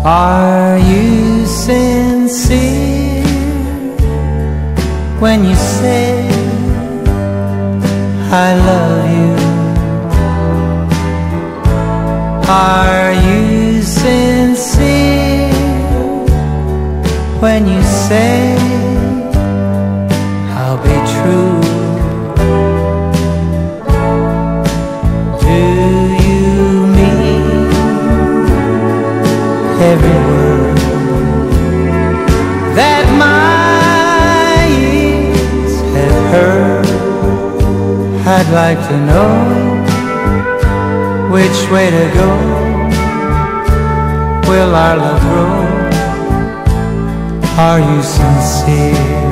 Are you sincere when you say I love you? Are you sincere when you say I'll be true? Do you mean every word that my ears have heard? I'd like to know which way to go. Will our love grow? Are you sincere?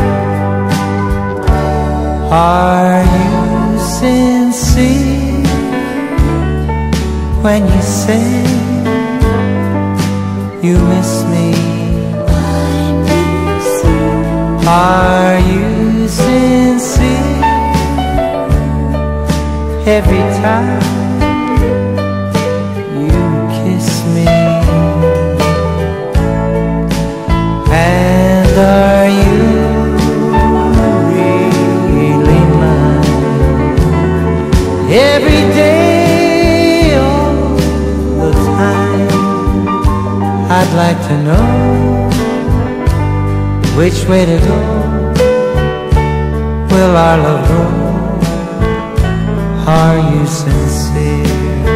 Are you sincere when you say you miss me? Are you sincere every time you kiss me? And are you really mine every day, all the time? I'd like to know which way to go. Will our love grow? Are you sincere?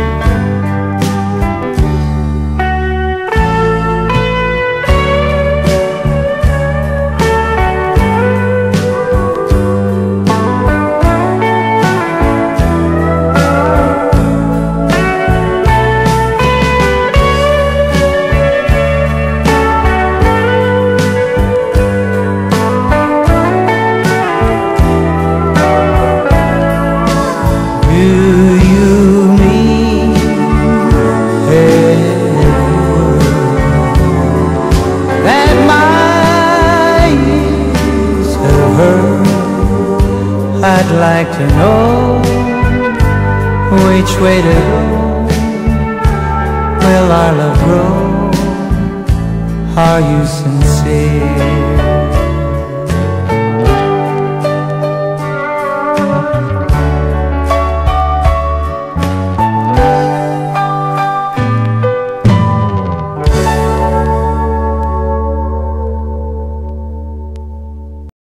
I'd like to know which way to go. Will our love grow? Are you sincere?